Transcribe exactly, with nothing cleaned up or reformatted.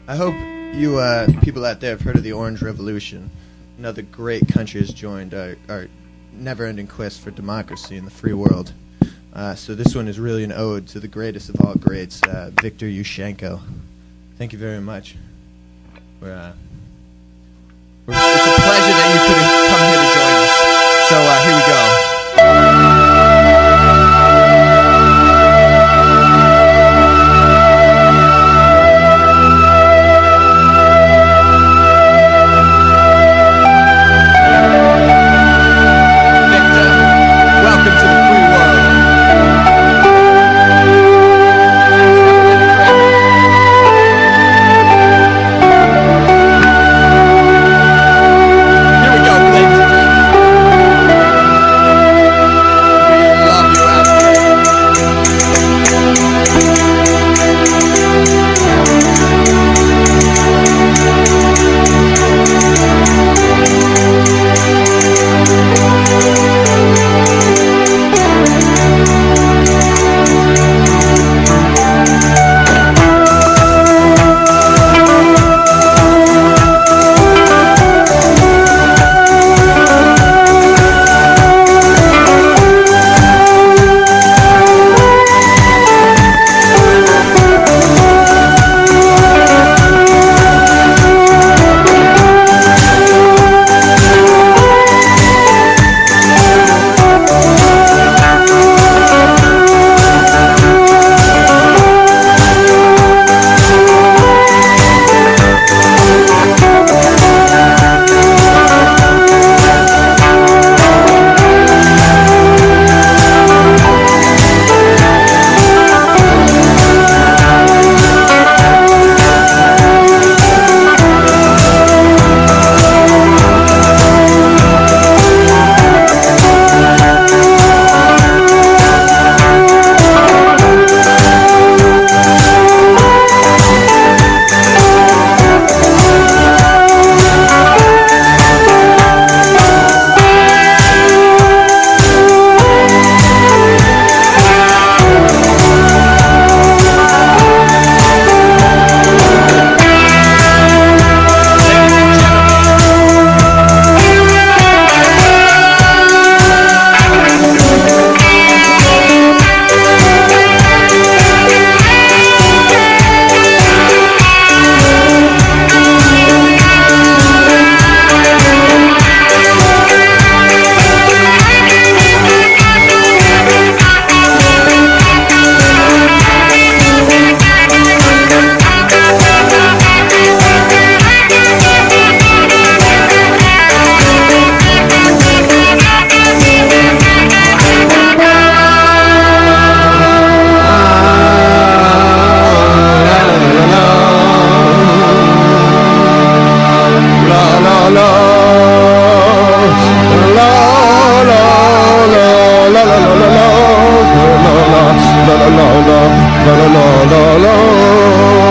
I hope you uh, people out there have heard of the Orange Revolution. Another great country has joined our, our never-ending quest for democracy in the free world. Uh, so this one is really an ode to the greatest of all greats, uh, Victor Yushchenko. Thank you very much. We're, uh, we're, it's a pleasure that you could have come here to join us. So uh, here we go. la la la la la la la la la la